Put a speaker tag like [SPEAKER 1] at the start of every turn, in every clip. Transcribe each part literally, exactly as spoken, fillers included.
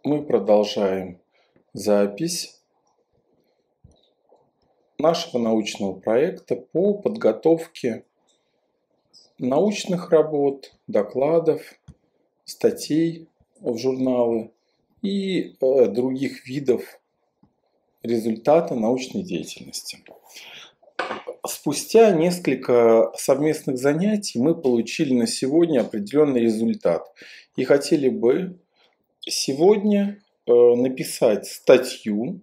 [SPEAKER 1] Мы продолжаем запись нашего научного проекта по подготовке научных работ, докладов, статей в журналы и э, других видов результата научной деятельности. Спустя несколько совместных занятий мы получили на сегодня определенный результат и хотели бы сегодня э, написать статью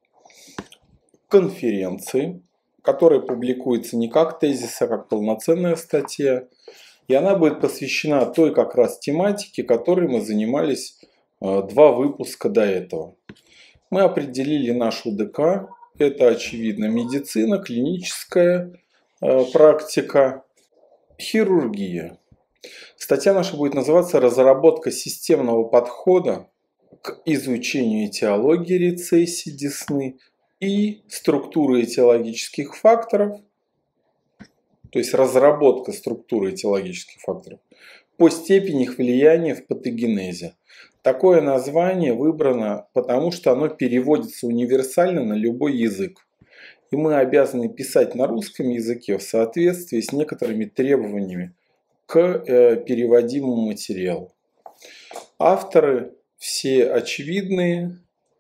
[SPEAKER 1] конференции, которая публикуется не как тезис, а как полноценная статья. И она будет посвящена той как раз тематике, которой мы занимались э, два выпуска до этого. Мы определили нашу ДК. Это, очевидно, медицина, клиническая э, практика, хирургия. Статья наша будет называться «Разработка системного подхода к изучению этиологии рецессии десны и структуры этиологических факторов», то есть разработка структуры этиологических факторов, по степени их влияния в патогенезе. Такое название выбрано, потому что оно переводится универсально на любой язык. И мы обязаны писать на русском языке в соответствии с некоторыми требованиями к э, переводимому материалу. Авторы все очевидные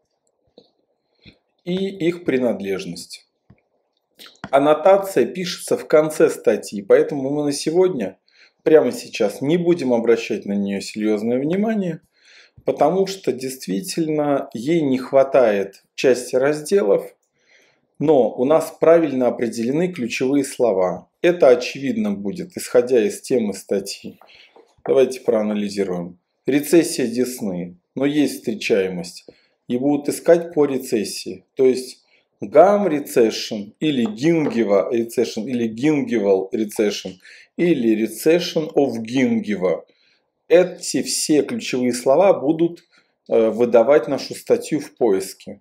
[SPEAKER 1] и их принадлежность. Аннотация пишется в конце статьи, поэтому мы на сегодня, прямо сейчас, не будем обращать на нее серьезное внимание, потому что действительно ей не хватает части разделов, но у нас правильно определены ключевые слова. Это очевидно будет, исходя из темы статьи. Давайте проанализируем. Рецессия десны, но есть встречаемость, и будут искать по рецессии, то есть гам recession или gingiva recession или gingival recession или recession of gingiva. Эти все ключевые слова будут выдавать нашу статью в поиске.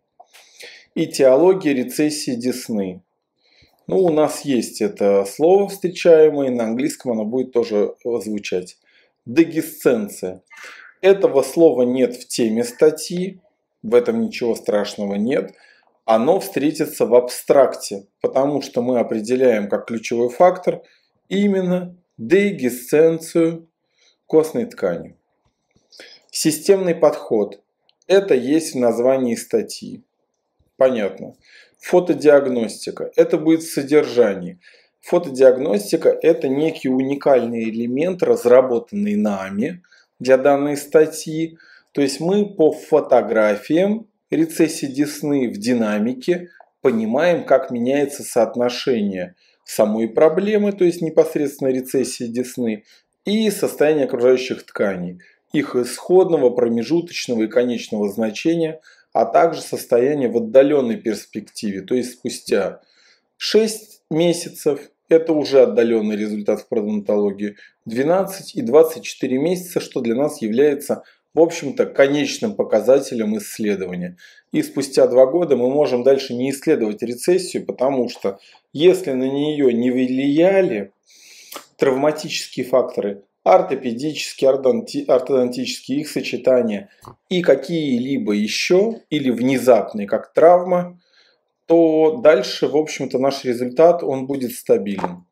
[SPEAKER 1] Этиология рецессии десны. Ну, у нас есть это слово встречаемое, на английском оно будет тоже звучать. Дегисценция. Этого слова нет в теме статьи, в этом ничего страшного нет. Оно встретится в абстракте, потому что мы определяем как ключевой фактор именно дегисценцию костной ткани. Системный подход. Это есть в названии статьи. Понятно. Фотодиагностика. Это будет в содержании. Фотодиагностика – это некий уникальный элемент, разработанный нами для данной статьи. То есть мы по фотографиям рецессии десны в динамике понимаем, как меняется соотношение самой проблемы, то есть непосредственно рецессии десны, и состояние окружающих тканей, их исходного, промежуточного и конечного значения, а также состояние в отдаленной перспективе, то есть спустя шесть месяцев, это уже отдаленный результат в пародонтологии, двенадцать и двадцать четыре месяца, что для нас является, в общем-то, конечным показателем исследования. И спустя два года мы можем дальше не исследовать рецессию, потому что если на нее не влияли травматические факторы, ортопедические, ортодонтические, их сочетания и какие-либо еще, или внезапные, как травма, то дальше, в общем-то, наш результат, он будет стабилен.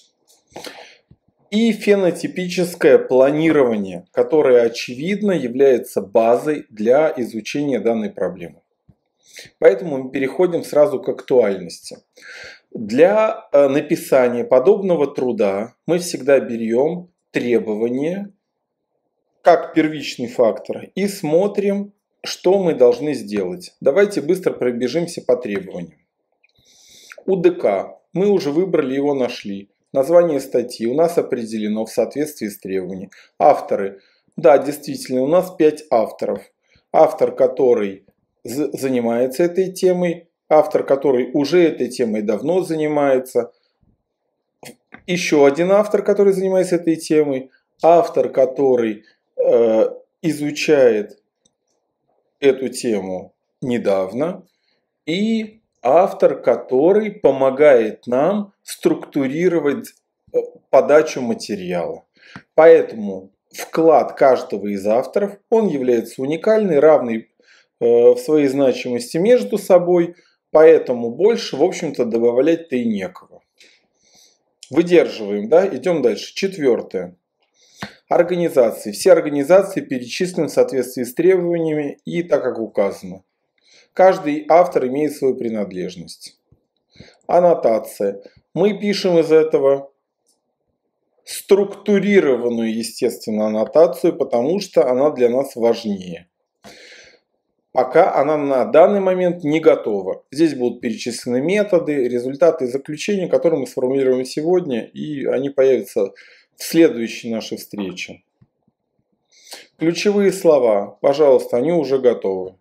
[SPEAKER 1] И фенотипическое планирование, которое, очевидно, является базой для изучения данной проблемы. Поэтому мы переходим сразу к актуальности. Для написания подобного труда мы всегда берем требования как первичный фактор и смотрим, что мы должны сделать. Давайте быстро пробежимся по требованиям. УДК. Мы уже выбрали его, нашли. Название статьи у нас определено в соответствии с требованиями. Авторы. Да, действительно, у нас пять авторов. Автор, который занимается этой темой, автор, который уже этой темой давно занимается, еще один автор, который занимается этой темой, автор, который э, изучает эту тему недавно, и автор, который помогает нам структурировать подачу материала. Поэтому вклад каждого из авторов, он является уникальный, равный в своей значимости между собой, поэтому больше, в общем-то, добавлять-то и некого. Выдерживаем, да? Идем дальше. Четвертое. Организации. Все организации перечислены в соответствии с требованиями и так, как указано. Каждый автор имеет свою принадлежность. Аннотация. Мы пишем из этого структурированную, естественно, аннотацию, потому что она для нас важнее. Пока она на данный момент не готова. Здесь будут перечислены методы, результаты и заключения, которые мы сформулируем сегодня, и они появятся в следующей нашей встрече. Ключевые слова, пожалуйста, они уже готовы.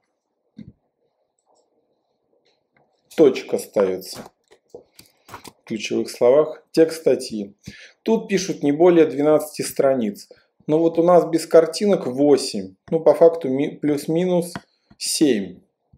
[SPEAKER 1] Точка ставится в ключевых словах. Текст статьи. Тут пишут не более двенадцати страниц. Но вот у нас без картинок восемь. Ну, по факту плюс-минус семь.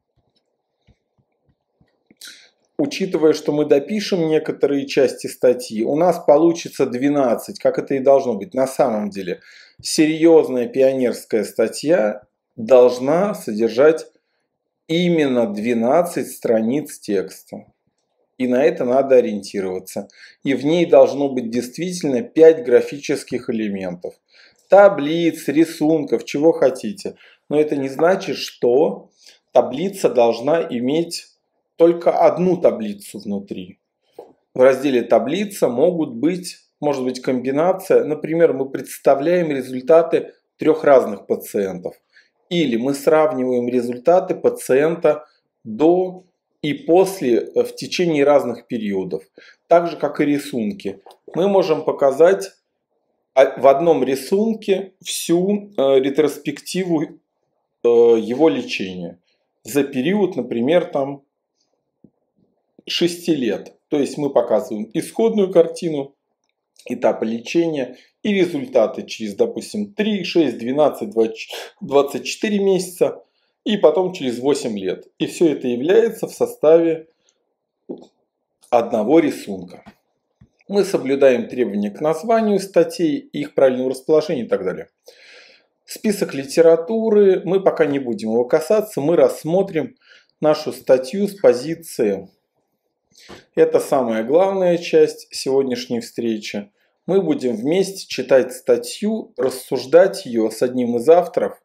[SPEAKER 1] Учитывая, что мы допишем некоторые части статьи, у нас получится двенадцать, как это и должно быть. На самом деле, серьезная пионерская статья должна содержать именно двенадцать страниц текста. И на это надо ориентироваться. И в ней должно быть действительно пять графических элементов. Таблиц, рисунков, чего хотите. Но это не значит, что таблица должна иметь только одну таблицу внутри. В разделе «Таблица» могут быть, может быть комбинация. Например, мы представляем результаты трех разных пациентов. Или мы сравниваем результаты пациента до и после в течение разных периодов. Так же, как и рисунки. Мы можем показать в одном рисунке всю ретроспективу его лечения. За период, например, там шести лет. То есть мы показываем исходную картину, этапы лечения и результаты через, допустим, три, шесть, двенадцать, двадцать четыре месяца и потом через восемь лет. И все это является в составе одного рисунка. Мы соблюдаем требования к названию статей, их правильному расположению и так далее. Список литературы, мы пока не будем его касаться, мы рассмотрим нашу статью с позиции. Это самая главная часть сегодняшней встречи. Мы будем вместе читать статью, рассуждать ее с одним из авторов,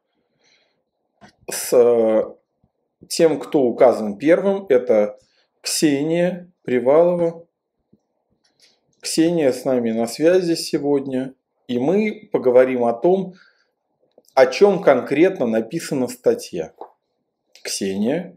[SPEAKER 1] с тем, кто указан первым. Это Ксения Привалова. Ксения с нами на связи сегодня. И мы поговорим о том, о чем конкретно написана статья. Ксения?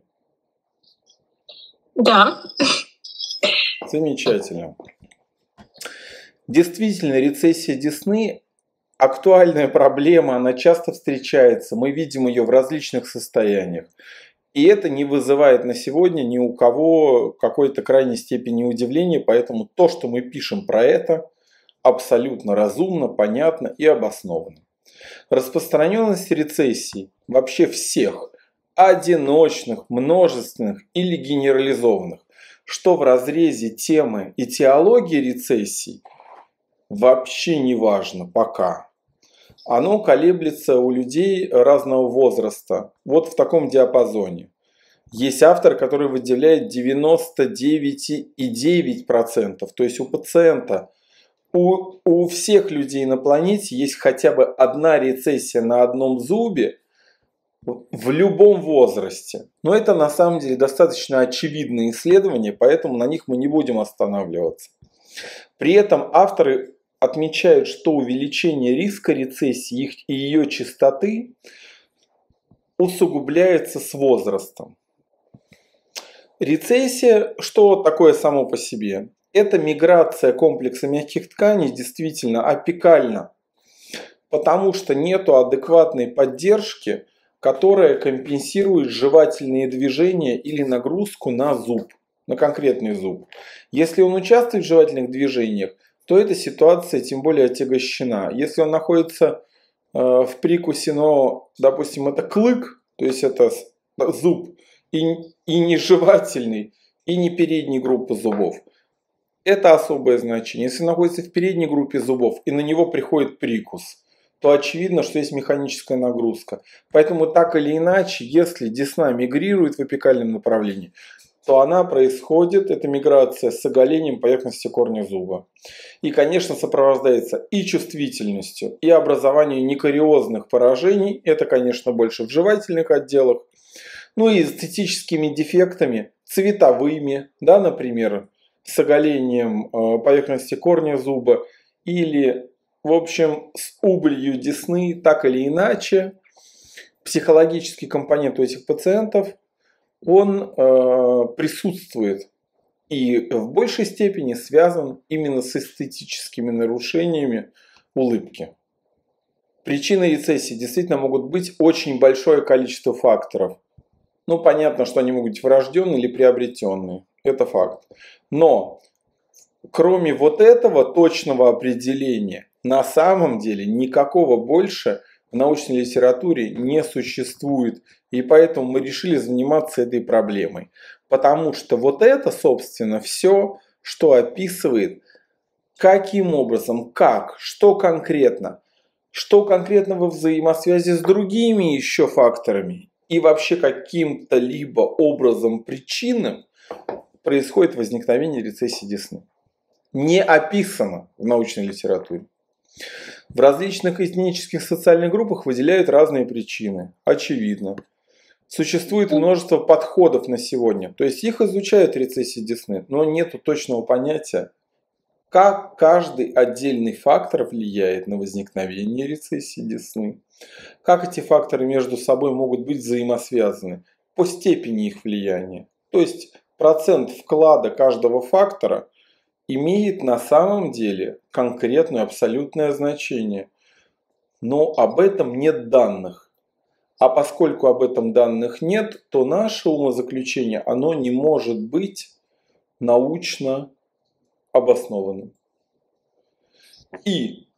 [SPEAKER 2] Да.
[SPEAKER 1] Замечательно. Действительно, рецессия десны – актуальная проблема, она часто встречается, мы видим ее в различных состояниях. И это не вызывает на сегодня ни у кого какой-то крайней степени удивления, поэтому то, что мы пишем про это, абсолютно разумно, понятно и обосновано. Распространенность рецессий вообще всех, одиночных, множественных или генерализованных, что в разрезе темы и теологии рецессий, вообще не важно пока. Оно колеблется у людей разного возраста, вот в таком диапазоне. Есть автор, который выделяет девяносто девять целых девять десятых процента, то есть у пациента, у, у всех людей на планете есть хотя бы одна рецессия на одном зубе в любом возрасте. Но это на самом деле достаточно очевидные исследования, поэтому на них мы не будем останавливаться. При этом авторы отмечают, что увеличение риска рецессии и ее частоты усугубляется с возрастом. Рецессия, что такое само по себе? Это миграция комплекса мягких тканей действительно апикальна, потому что нет адекватной поддержки, которая компенсирует жевательные движения или нагрузку на зуб, на конкретный зуб. Если он участвует в жевательных движениях, то эта ситуация тем более отягощена. Если он находится э, в прикусе, но, допустим, это клык, то есть это зуб, и, и не жевательный, и не передней группы зубов, это особое значение. Если находится в передней группе зубов, и на него приходит прикус, то очевидно, что есть механическая нагрузка. Поэтому так или иначе, если десна мигрирует в апикальном направлении, то она происходит, эта миграция, с оголением поверхности корня зуба. И, конечно, сопровождается и чувствительностью, и образованием некариозных поражений, это, конечно, больше в жевательных отделах, ну и эстетическими дефектами, цветовыми, да, например, с оголением поверхности корня зуба, или, в общем, с убылью десны, так или иначе, психологический компонент у этих пациентов, он э, присутствует и в большей степени связан именно с эстетическими нарушениями улыбки. Причины рецессии действительно могут быть очень большое количество факторов. Ну, понятно, что они могут быть врожденные или приобретенные. Это факт. Но кроме вот этого точного определения, на самом деле никакого больше в научной литературе не существует. И поэтому мы решили заниматься этой проблемой. Потому что вот это, собственно, все, что описывает, каким образом, как, что конкретно, что конкретно во взаимосвязи с другими еще факторами и вообще каким-то либо образом причинным происходит возникновение рецессии десны. Не описано в научной литературе. В различных этнических социальных группах выделяют разные причины. Очевидно. Существует множество подходов на сегодня. То есть их изучают рецессии десны, но нет точного понятия, как каждый отдельный фактор влияет на возникновение рецессии десны. Как эти факторы между собой могут быть взаимосвязаны по степени их влияния. То есть процент вклада каждого фактора имеет на самом деле конкретное абсолютное значение. Но об этом нет данных. А поскольку об этом данных нет, то наше умозаключение, оно не может быть научно обоснованным. И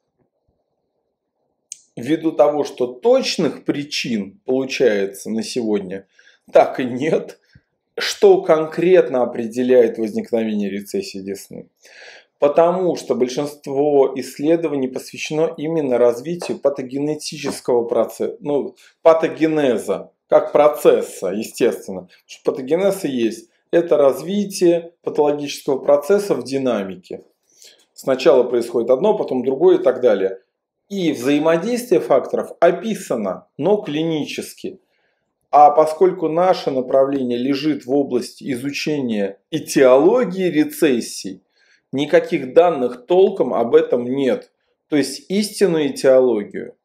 [SPEAKER 1] ввиду того, что точных причин, получается, на сегодня так и нет, что конкретно определяет возникновение рецессии десны? Потому что большинство исследований посвящено именно развитию патогенетического процесса, ну, патогенеза, как процесса, естественно. Потому что патогенез и есть. Это развитие патологического процесса в динамике. Сначала происходит одно, потом другое и так далее. И взаимодействие факторов описано, но клинически. А поскольку наше направление лежит в области изучения этиологии рецессий, никаких данных толком об этом нет. То есть истинную этиологию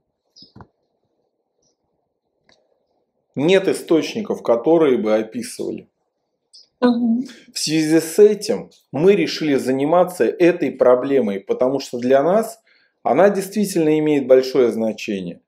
[SPEAKER 1] нет источников, которые бы описывали. Угу. В связи с этим мы решили заниматься этой проблемой, потому что для нас она действительно имеет большое значение.